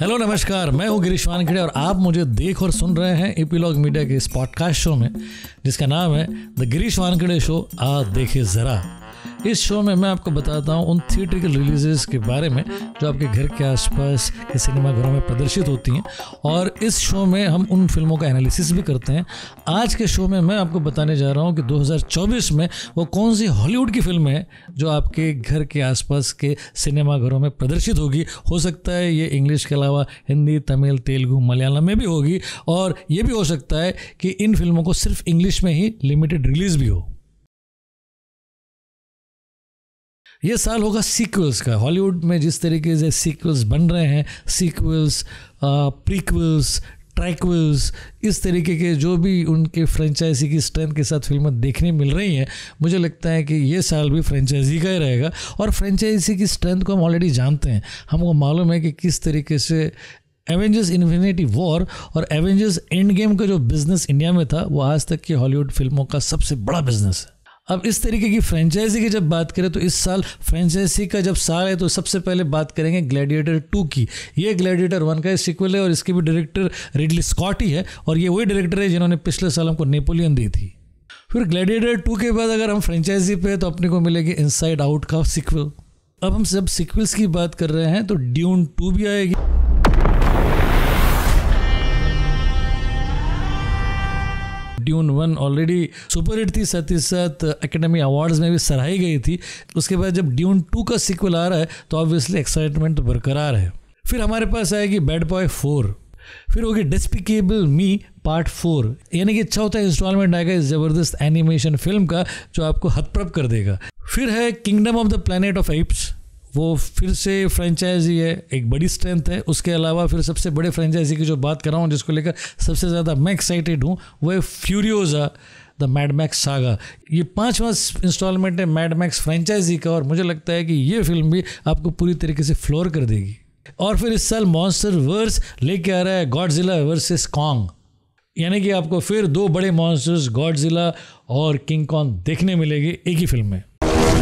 Hello नमस्कार, मैं हूँ गिरीश वानखेड़े और आप मुझे देख और सुन रहे हैं एपिलॉग मीडिया के इस पॉडकास्ट शो में जिसका नाम है द गिरीश वानखेड़े शो। आ देखे ज़रा। इस शो में मैं आपको बताता हूँ उन थिएट्रिकल रिलीजेस के बारे में जो आपके घर के आसपास के सिनेमाघरों में प्रदर्शित होती हैं, और इस शो में हम उन फिल्मों का एनालिसिस भी करते हैं। आज के शो में मैं आपको बताने जा रहा हूँ कि 2024 में वो कौन सी हॉलीवुड की फिल्म है जो आपके घर के आसपास के सिनेमाघरों में प्रदर्शित होगी। हो सकता है ये इंग्लिश के अलावा हिंदी, तमिल, तेलुगु, मलयालम में भी होगी, और ये भी हो सकता है कि इन फिल्मों को सिर्फ इंग्लिश में ही लिमिटेड रिलीज भी हो। ये साल होगा सीक्वल्स का। हॉलीवुड में जिस तरीके से सीक्वल्स बन रहे हैं, सीक्वल्स, प्रीक्वल्स, ट्रैक्वल्स, इस तरीके के जो भी उनके फ्रेंचाइजी की स्ट्रेंथ के साथ फिल्में देखने मिल रही हैं, मुझे लगता है कि ये साल भी फ्रेंचाइजी का ही रहेगा। और फ्रेंचाइजी की स्ट्रेंथ को हम ऑलरेडी जानते हैं। हमको मालूम है कि किस तरीके से एवेंजर्स इन्फिनिटी वॉर और एवेंजर्स एंड गेम का जो बिजनेस इंडिया में था वो आज तक की हॉलीवुड फिल्मों का सबसे बड़ा बिजनेस है। अब इस तरीके की फ्रेंचाइजी की जब बात करें तो इस साल फ्रेंचाइजी का जब साल है तो सबसे पहले बात करेंगे ग्लैडिएटर 2 की। ये ग्लैडिएटर 1 का सीक्वल है और इसके भी डायरेक्टर रिडली स्कॉट ही है, और ये वही डायरेक्टर है जिन्होंने पिछले साल हमको नेपोलियन दी थी। फिर ग्लैडिएटर 2 के बाद अगर हम फ्रेंचाइजी पे तो अपने को मिलेगी इनसाइड आउट का सीक्वल। अब हम जब सीक्वल्स की बात कर रहे हैं तो ड्यून 2 भी आएगी। ड्यून 1 ऑलरेडी सुपरहिट थी, साथ ही साथ एकेडमी अवार्ड्स में भी सराही गई थी। उसके बाद जब ड्यून 2 का सीक्वल आ रहा है तो ऑब्वियसली एक्साइटमेंट तो बरकरार है। फिर हमारे पास आएगी बैड बॉय 4, फिर होगी डेस्पिकेबल मी पार्ट 4, यानी कि चौथा इंस्टॉलमेंट आएगा इस ज़बरदस्त एनिमेशन फिल्म का जो आपको हतप्रभ कर देगा। फिर है Kingdom of the Planet of Apes, वो फिर से फ्रेंचाइजी है, एक बड़ी स्ट्रेंथ है। उसके अलावा फिर सबसे बड़े फ्रेंचाइजी की जो बात कर रहा हूँ, जिसको लेकर सबसे ज़्यादा मैं एक्साइटेड हूँ, वो है Furiosa the Mad Max saga. ये 5वां इंस्टॉलमेंट है मैड मैक्स फ्रेंचाइजी का, और मुझे लगता है कि ये फिल्म भी आपको पूरी तरीके से फ्लोर कर देगी। और फिर इस साल मॉन्स्टर वर्स लेके आ रहा है गॉडजिला वर्सेस कॉन्ग, यानी कि आपको फिर 2 बड़े मॉन्स्टर्स गॉडजिला और किंग कॉन्ग देखने मिलेगी एक ही फिल्म में।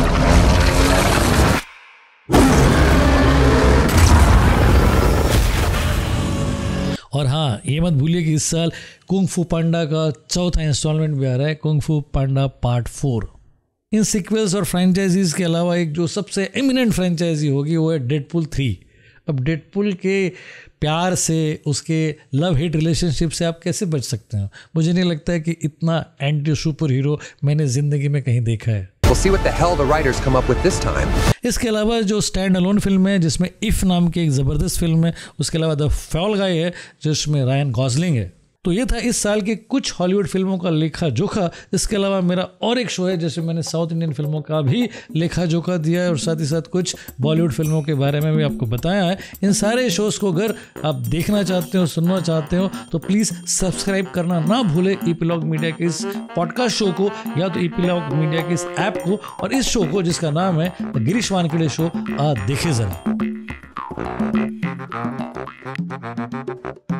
और हाँ, ये मत भूलिए कि इस साल कुंग फू पांडा का 4था इंस्टॉलमेंट भी आ रहा है, कुंग फू पांडा पार्ट 4। इन सीक्वल्स और फ्रेंचाइजीज के अलावा एक जो सबसे एमिनेंट फ्रेंचाइजी होगी वो है डेडपुल 3। अब डेडपुल के प्यार से, उसके लव हेट रिलेशनशिप से आप कैसे बच सकते हो? मुझे नहीं लगता है कि इतना एंटी सुपर हीरो मैंने ज़िंदगी में कहीं देखा है। We'll see what the hell the writers come up with this time. इसके अलावा जो स्टैंड अलोन फिल्म है जिसमें इफ नाम की एक ज़बरदस्त फिल्म है, उसके अलावा द फॉल गाय है जिसमें रायन गॉसलिंग है। तो ये था इस साल के कुछ हॉलीवुड फिल्मों का लेखा जोखा। इसके अलावा मेरा और एक शो है जैसे मैंने साउथ इंडियन फिल्मों का भी लेखा जोखा दिया है, और साथ ही साथ कुछ बॉलीवुड फिल्मों के बारे में भी आपको बताया है। इन सारे शोज़ को अगर आप देखना चाहते हो, सुनना चाहते हो, तो प्लीज़ सब्सक्राइब करना ना भूले एपिलॉग मीडिया के इस पॉडकास्ट शो को, या तो एपिलॉग मीडिया के इस ऐप को, और इस शो को जिसका नाम है द गिरीश वानखेड़े शो। आ देखे ज़रा।